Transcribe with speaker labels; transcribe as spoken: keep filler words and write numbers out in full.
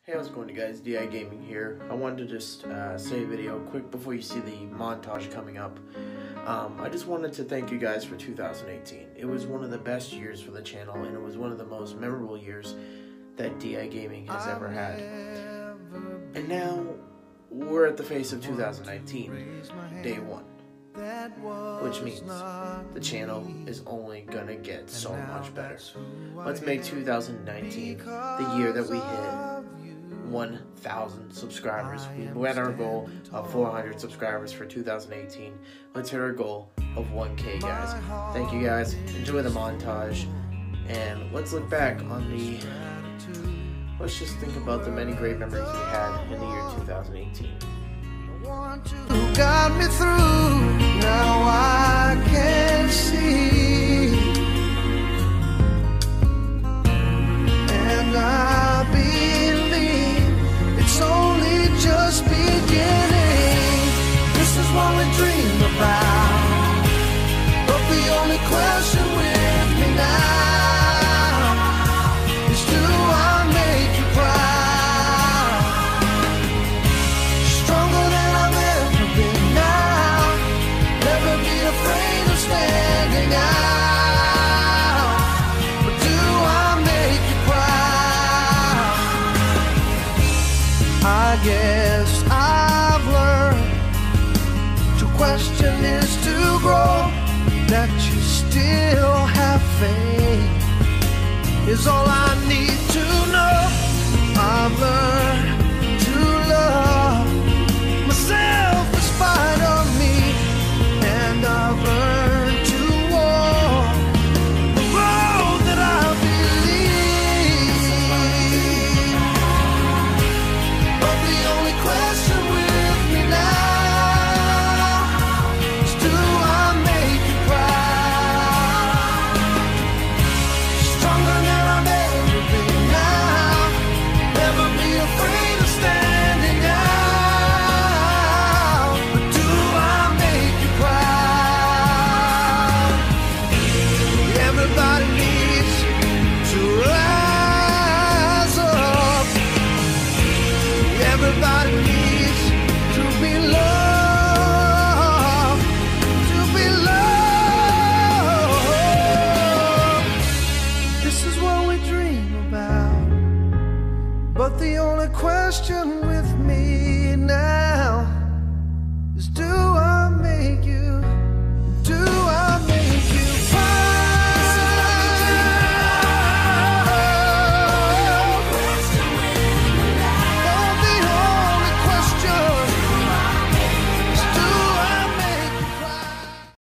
Speaker 1: Hey, how's it going, you guys? D I Gaming here. I wanted to just uh, say a video quick before you see the montage coming up. Um, I just wanted to thank you guys for two thousand eighteen. It was one of the best years for the channel, and it was one of the most memorable years that D I Gaming has ever had. And now, we're at the face of two thousand nineteen, day one. Which means the channel is only gonna get so much better. Let's make two thousand nineteen the year that we hit one thousand subscribers. We met our goal of four hundred subscribers for two thousand eighteen. Let's hit our goal of one K, guys. Thank you, guys. Enjoy the montage, and let's look back on the let's just think about the many great memories we had in the year two thousand eighteen.
Speaker 2: Who got me through, now I can see, and I believe it's only just beginning. This is what we dream about, but the only question with me now is, do I make you proud? Standing out, but do I make you proud? I guess I've learned to question is to grow. That you still have faith is all I need to know. I've learned to love myself in spite of me, and I've learned question with me now is, do